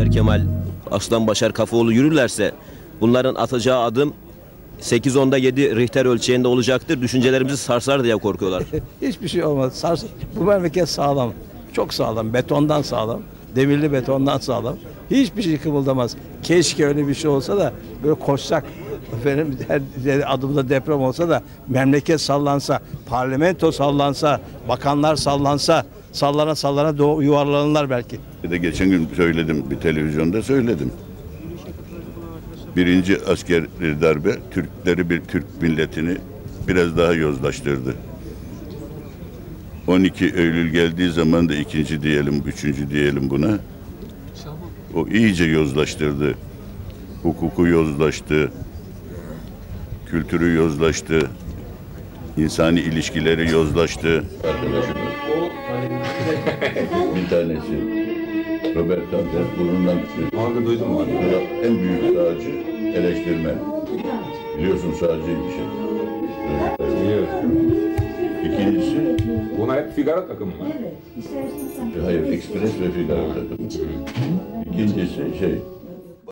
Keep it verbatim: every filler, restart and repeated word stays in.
Zafer Kemal, Aslan Başar Kafaoğlu yürürlerse bunların atacağı adım sekiz onda yedi Richter ölçeğinde olacaktır. Düşüncelerimizi sarsar diye korkuyorlar. Hiçbir şey olmaz. Sars bu memleket sağlam. Çok sağlam. Betondan sağlam. Demirli betondan sağlam. Hiçbir şey kımıldamaz. Keşke öyle bir şey olsa da böyle koşsak. Efendim, her adımda deprem olsa da memleket sallansa, parlamento sallansa, bakanlar sallansa, sallana sallana doğu yuvarlanırlar belki. Bir de geçen gün söyledim, bir televizyonda söyledim. Birinci askeri darbe Türkleri, bir Türk milletini biraz daha yozlaştırdı. on iki Eylül geldiği zaman da ikinci diyelim, üçüncü diyelim buna. O iyice yozlaştırdı. Hukuku yozlaştı. Kültürü yozlaştı. İnsani ilişkileri yozlaştı. Arkadaşımız. Bir tanesi. Robert Kanter burnundan tutuyor. Onu da duydum mu? En büyük sağcı eleştirmen. Biliyorsun sağcıymış. Biliyorum. İkincisi, Buna hep Figaro takımı mı? hayır, Express ve Figaro takımı. İkincisi şey,